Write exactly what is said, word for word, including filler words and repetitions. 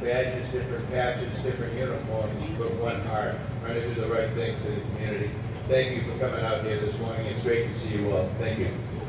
badges, different patches, different uniforms, but one heart, trying to do the right thing for the community. Thank you for coming out here this morning. It's great to see you all. Thank you.